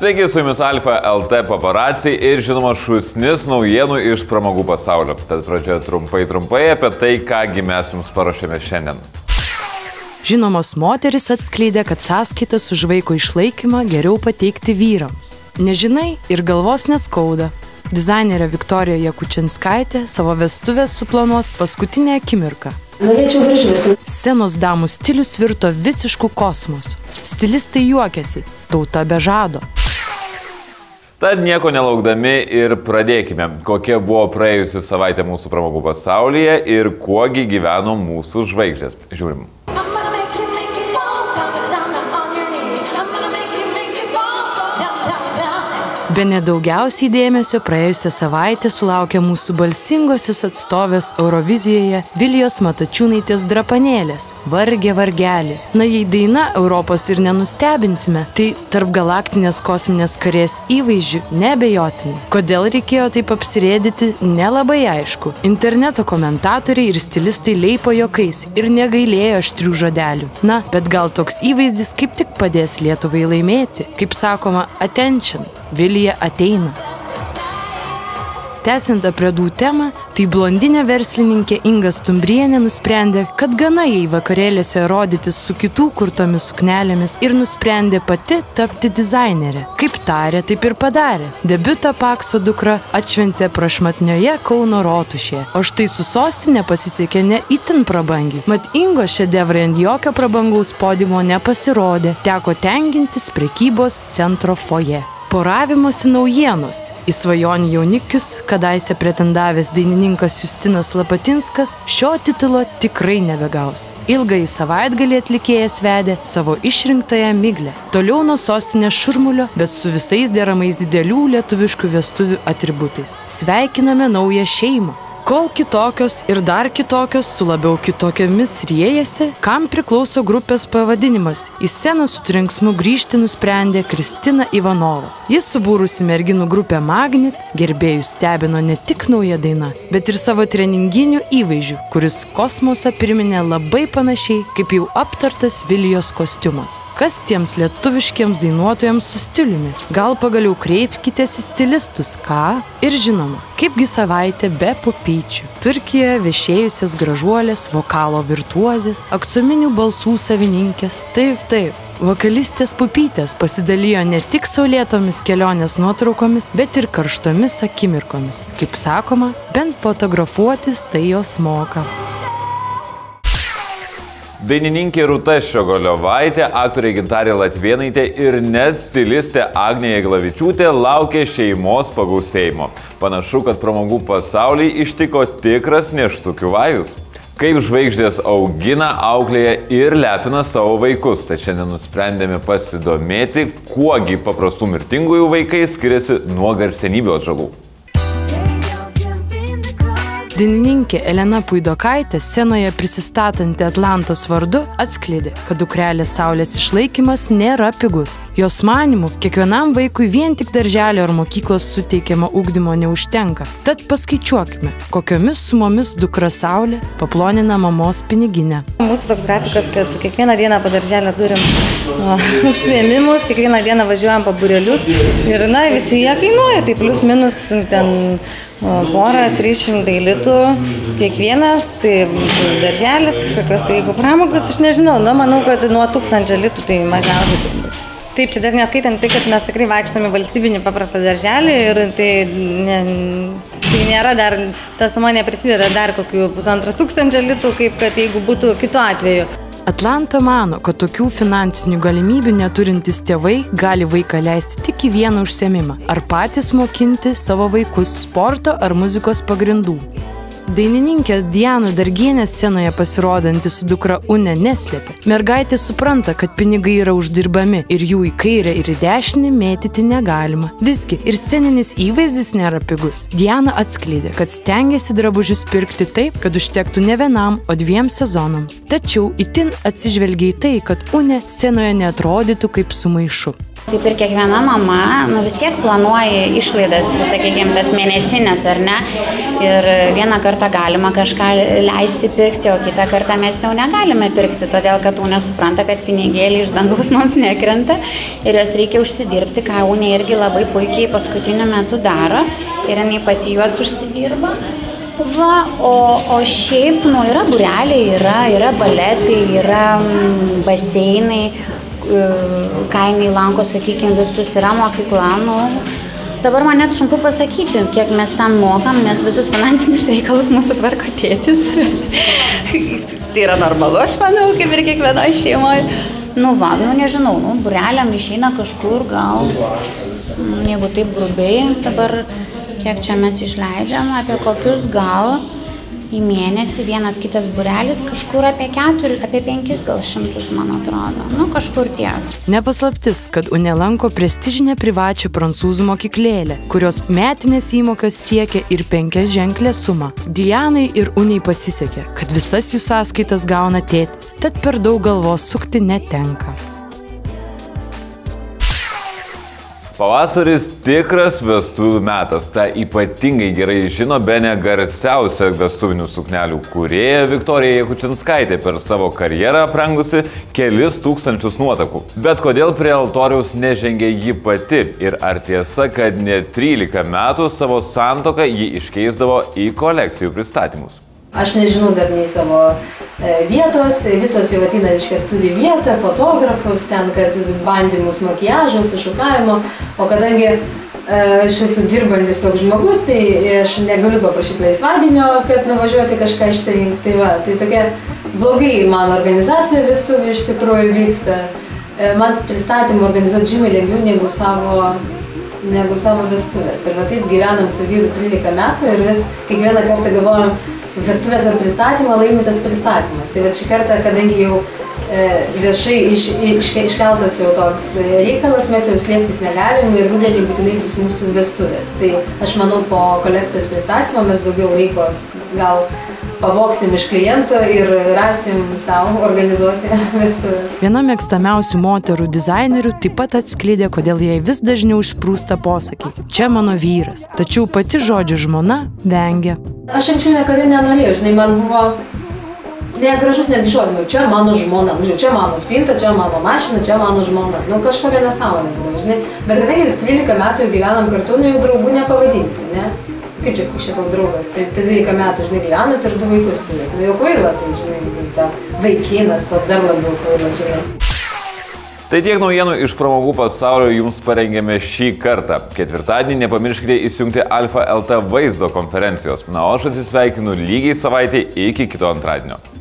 Sveiki, su jumis Alfa LT paparaciai ir žinoma šūsnis naujienų iš pramogų pasaulio. Tad pradžioje trumpai apie tai, kągi mes jums paruošėme šiandien. Žinomos moteris atskleidė, kad sąskaitas už vaiko išlaikymą geriau pateikti vyrams. Nežinai ir galvos neskauda. Dizainerė Viktorija Jakučinskaitė savo vestuvės suplanuos paskutinę akimirką. Scenos damų stilius virto visiškų kosmosų. Stilistai juokiasi, tauta be žado. Tad nieko nelaukdami ir pradėkime, kokia buvo praėjusi savaitė mūsų pramogų pasaulyje ir kuogi gyveno mūsų žvaigždės. Žiūrim. Bene daugiausiai dėmesio praėjusią savaitę sulaukė mūsų balsingosios atstovės Eurovizijoje Vilijos Matačiūnaitės Drapanėlės. Vargė vargelį. Na, jei daina Europos ir nenustebinsime, tai tarp galaktinės kosminės karės įvaizdžių neabejotinai. Kodėl reikėjo taip apsirėdyti, nelabai aišku. Interneto komentatoriai ir stilistai leipo juokais ir negailėjo aštrių žodelių. Na, bet gal toks įvaizdis kaip tik padės Lietuvai laimėti. Kaip sakoma, attention. Vilija ateina. Tęsiant apredų temą, tai blondinė verslininkė Inga Stumbrienė nusprendė, kad gana jai vakarėlėse rodytis su kitų kurtomis suknelėmis ir nusprendė pati tapti dizainerė. Kaip tarė, taip ir padarė. Debiutą Pakso dukra atšventė prašmatnioje Kauno rotušėje, o štai su sostinė pasisekė ne itin prabangiai. Mat Ingos šedevrai ant jokio prabangaus podiumo nepasirodė, teko tenkintis prekybos centro foje. Poravimosi naujienos. Į svajonių jaunikius, kadaise pretendavęs dainininkas Justinas Lapatinskas, šio titulo tikrai nebegaus. Ilgąjį savaitgalį atlikėjas vedė savo išrinktąją Miglę. Toliau nuo sostinės šurmulio, bet su visais deramais didelių lietuviškų vestuvių atributais. Sveikiname naują šeimą. Kol kitokios ir dar kitokios su labiau kitokiomis riejasi, kam priklauso grupės pavadinimas. Į sceną su trenksmu grįžti nusprendė Kristina Ivanova. Jis subūrusi merginų grupę Magnet, gerbėjus stebino ne tik nauja daina, bet ir savo treninginių įvaizdžių, kuris kosmosą priminė labai panašiai kaip jau aptartas Vilijos kostiumas. Kas tiems lietuviškiems dainuotojams su stiliumi? Gal pagaliau kreipkitės į stilistus, ką? Ir žinoma, kaipgi savaitė be pupyčių. Turkijoje viešėjusias gražuolės, vokalo virtuozės, aksominių balsų savininkės. Taip. Vokalistės pupytės pasidalijo ne tik saulėtomis kelionės nuotraukomis, bet ir karštomis akimirkomis. Kaip sakoma, bent fotografuotis tai jos moka. Dainininkė Rūta Ščiogolevaitė, aktorė Gintarė Latvėnaitė ir net stilistė Agnė Jaglavičiūtė laukė šeimos pagausėjimo. Panašu, kad pramogų pasaulį ištiko tikras nėštukių vajus. Kaip žvaigždės augina, auklėja ir lepina savo vaikus, tai šiandien nusprendėme pasidomėti, kuogi paprastų mirtingųjų vaikai skiriasi nuo garsenybių atžalų. Dainininkė Elena Puidokaitė scenoje prisistatanti Atlantos vardu atskleidė, kad dukrelės Saulės išlaikymas nėra pigus. Jos manymu, kiekvienam vaikui vien tik darželio ar mokyklos suteikiamo ugdymo neužtenka. Tad paskaičiuokime, kokiomis sumomis dukra Saulė paplonina mamos piniginę. Mūsų toks grafikas, kad kiekvieną dieną po darželio turim užsiėmimus, kiekvieną dieną važiuojam po būrelius ir visi jie kainuoja, tai plius minus ten porą 300 litų kiekvienas, tai darželis, kažkokios tai jeigu pramogos, aš nežinau, manau, kad nuo 1000 litų tai mažiausiai turbūt. Taip, čia dar neskaitant tai, kad mes tikrai vaikštame valstybinį paprastą darželį ir tai nėra dar, ta suma neprisideda dar kokių 1500 litų, kaip kad jeigu būtų kitu atveju. Atlanta mano, kad tokių finansinių galimybių neturintys tėvai gali vaiką leisti tik į vieną užsiėmimą ar patys mokinti savo vaikus sporto ar muzikos pagrindų. Dainininkė Diana Dargienė scenoje pasirodanti su dukra Une neslėpė. Mergaitė supranta, kad pinigai yra uždirbami ir jų į kairę ir į dešinį mėtyti negalima. Visgi ir sceninis įvaizdis nėra pigus. Diana atskleidė, kad stengiasi drabužius pirkti taip, kad užtektų ne vienam, o 2 sezonams. Tačiau itin atsižvelgia į tai, kad Une scenoje neatrodytų kaip su maišu. Kaip ir kiekviena mama, vis tiek planuoja išlaidas, sakykime, tas mėnesinės ar ne. Ir vieną kartą galima kažką leisti pirkti, o kitą kartą mes jau negalime pirkti, todėl kad Unė supranta, kad pinigėliai iš dangaus mums nekrenta ir jos reikia užsidirbti, ką Unė irgi labai puikiai paskutiniu metu daro ir jinai pati juos užsidirba. Va, o šiaip, yra būreliai, yra baletai, yra baseinai, kaimai lanko, sakykime, visus, yra mokykla, dabar man net sunku pasakyti, kiek mes ten mokam, nes visus finansinius reikalus mūsų tvarko tėtis. Tai yra normalu, aš manau, kaip ir kiekvienoje šeimoje. Nežinau, būreliam išeina kažkur, gal, jeigu taip grubiai, dabar kiek čia mes išleidžiam, apie kokius gal į mėnesį vienas kitas būrelis, kažkur apie 5 gal šimtus, man atrodo. Kažkur ties. Nepaslaptis, kad Unė lanko prestižinę privačią prancūzų mokyklėlę, kurios metinės įmokas siekia ir 5-ženklę sumą. Dianai ir Unei pasisekė, kad visas jų sąskaitas gauna tėtis, tad per daug galvos sukti netenka. Pavasaris tikras vestuvių metas. Ta ypatingai gerai žino bene garsiausia vestuvinių suknelių kūrėja Viktorija Jakučinskaitė, per savo karjerą aprengusi kelis tūkstančius nuotakų. Bet kodėl prie altoriaus nežengė ji pati? Ir ar tiesa, kad net 13 metų savo santuoką ji iškeisdavo į kolekcijų pristatymus? Aš nežinau dar nei savo vietos, visos jau ateina studijų vietą, fotografus, ten kas bandymus makiažo, sušukavimo, o kadangi aš esu dirbantis toks žmogus, tai aš negaliu paprašyti laisvadienio, kad nuvažiuoti kažką išsirinkti. Tai tokia blogai mano organizacija vestuvių iš tikrųjų vyksta. Man pristatymą organizuoti žymiai lengviau negu savo vestuvės. Ir taip gyvenam su vyru 13 metų ir vis kiekvieną kartą galvojam, vestuvės ar pristatymą laimi tas pristatymas. Tai šį kartą, kadangi jau viešai iškeltas jau toks reikalas, mes jau slėptis negalim ir rudenį būtinai bus mūsų vestuvės. Tai aš manau, po kolekcijos pristatymo mes daugiau laiko gal pavoksim iš kliento ir rasim savo organizuoti vestuvės. Viena mėgstamiausių moterų dizainerių taip pat atskleidė, kodėl jai vis dažniau išsprūsta posakiai: čia mano vyras. Tačiau pati žodžio žmona vengia. Aš anksčiau niekada nenorėjau, man buvo negražus netgi žodžiai, čia mano žmona, čia mano spinta, čia mano mašina, čia mano žmona. Kažkokia nesąmonė būdavo, Bet kadangi 13 metų jau gyvenam kartu, jau draugų nepavadinsi, ne? Kaip čia šitau draugas, tai 13 metų, gyvenat ir 2 vaikus turi. Jau kvaila, tai, vaikinas, to dar labiau kvaila, Tai tiek naujienų iš pramogų pasaulio jums parengėme šį kartą. Ketvirtadienį nepamirškite įsijungti Alfa LT vaizdo konferencijos. O aš atsisveikinu lygiai savaitę iki kito antradienio.